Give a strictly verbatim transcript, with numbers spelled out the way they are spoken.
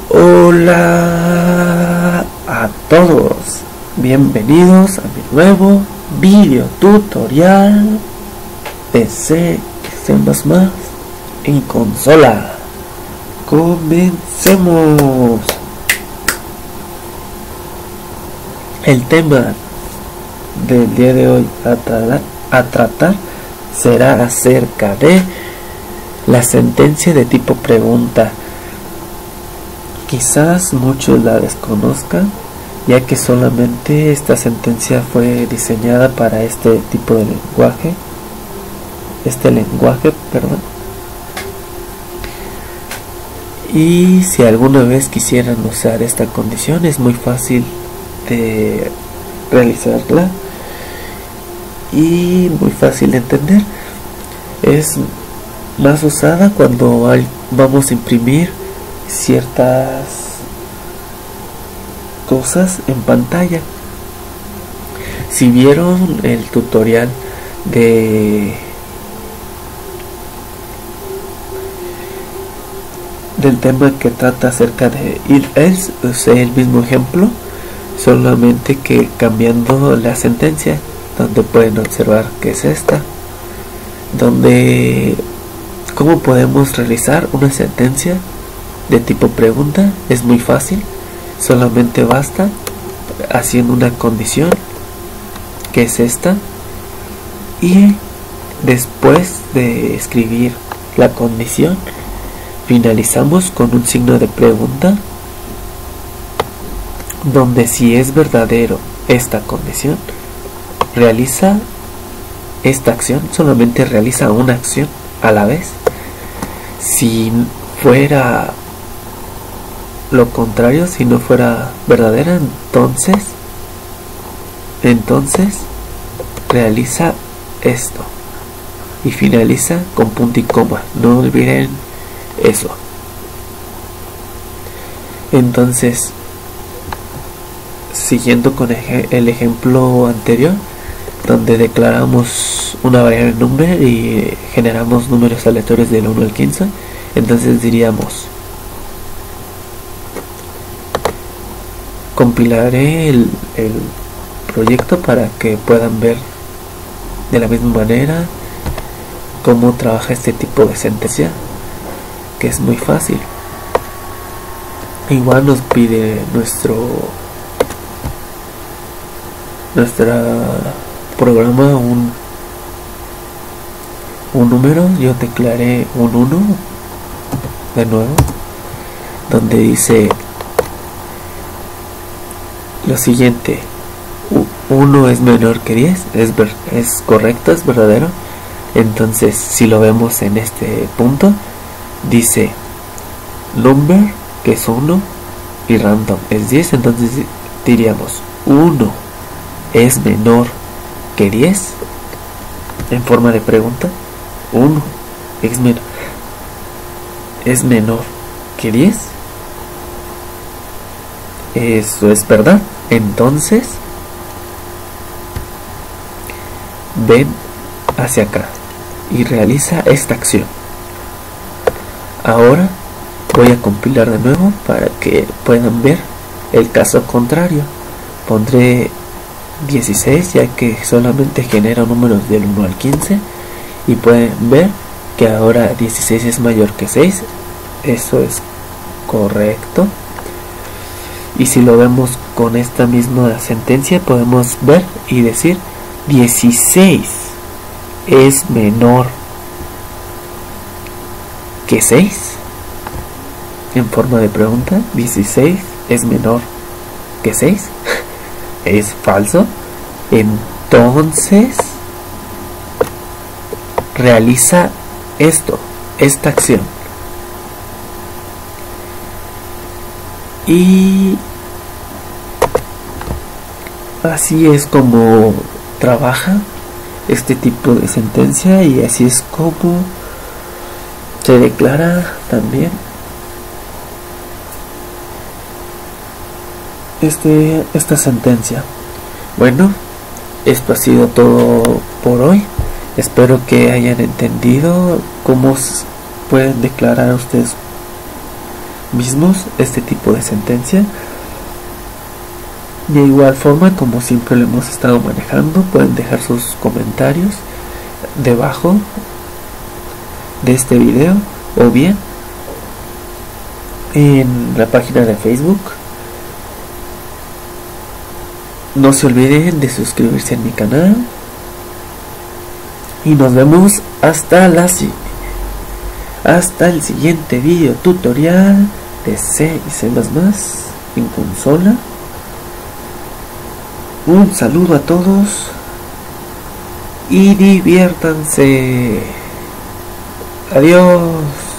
Hola a todos, bienvenidos a mi nuevo video tutorial de C, C++ en consola. Comencemos. El tema del día de hoy a, tra a tratar será acerca de la sentencia de tipo pregunta. Quizás muchos la desconozcan, ya que solamente esta sentencia fue diseñada para este tipo de lenguaje, este lenguaje, perdón. Y si alguna vez quisieran usar esta condición, es muy fácil de realizarla y muy fácil de entender. Es más usada cuando hay, vamos a imprimir ciertas cosas en pantalla. Si vieron el tutorial de del tema que trata acerca de if else, usé el mismo ejemplo, solamente que cambiando la sentencia, donde pueden observar que es esta, donde cómo podemos realizar una sentencia de tipo pregunta. Es muy fácil, solamente basta haciendo una condición, que es esta, y después de escribir la condición finalizamos con un signo de pregunta, donde si es verdadero esta condición, realiza esta acción, solamente realiza una acción a la vez. Si fuera lo contrario, si no fuera verdadera, entonces entonces realiza esto y finaliza con punto y coma. No olviden eso. Entonces, siguiendo con el ejemplo anterior, donde declaramos una variable number y generamos números aleatorios del uno al quince, entonces diríamos: compilaré el, el proyecto para que puedan ver de la misma manera cómo trabaja este tipo de sentencia, que es muy fácil. Igual nos pide nuestro nuestra programa un un número. Yo declaré un uno de nuevo, donde dice lo siguiente: uno es menor que diez. Es, ver, es correcto, es verdadero. Entonces, si lo vemos en este punto, dice number, que es uno, y random es diez. Entonces diríamos: uno es menor que diez, en forma de pregunta. Uno es menor, es menor que diez. Eso es verdad. Entonces ven hacia acá y realiza esta acción. Ahora voy a compilar de nuevo para que puedan ver el caso contrario. Pondré dieciséis, ya que solamente genera números del uno al quince, y pueden ver que ahora dieciséis es mayor que seis. Eso es correcto. Y si lo vemos con esta misma sentencia, podemos ver y decir: dieciséis es menor que seis, en forma de pregunta. dieciséis es menor que seis. Es falso. Entonces realiza esto, esta acción. Y así es como trabaja este tipo de sentencia, y así es como se declara también este esta sentencia. Bueno, esto ha sido todo por hoy. Espero que hayan entendido cómo pueden declarar ustedes mismos este tipo de sentencia. De igual forma, como siempre lo hemos estado manejando, pueden dejar sus comentarios debajo de este video o bien en la página de Facebook. No se olviden de suscribirse a mi canal y nos vemos hasta la hasta el siguiente video tutorial de C y C más más en consola. Un saludo a todos y diviértanse. Adiós.